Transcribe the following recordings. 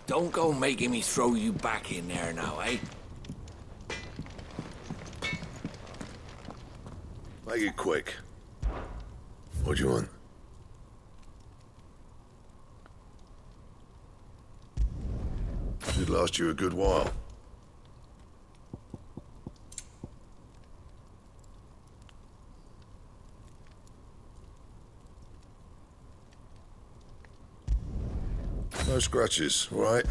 Don't go making me throw you back in there now, eh? Make it quick. What do you want? Should last you a good while. No scratches, all right?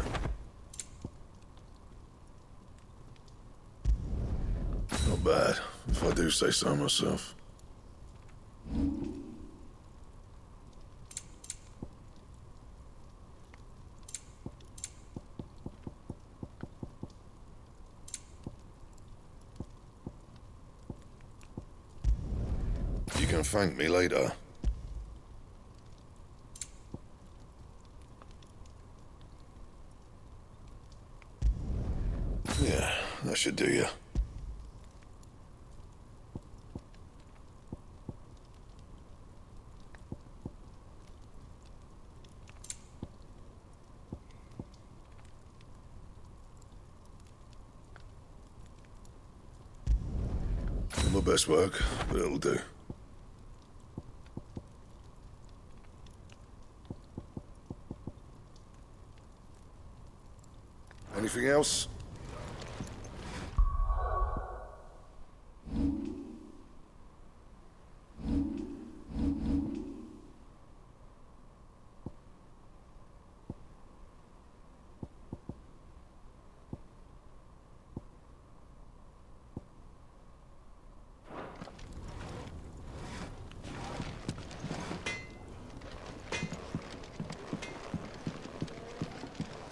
Not bad, if I do say so myself. You can thank me later. Yeah, that should do you. Not my best work, but it'll do. Anything else?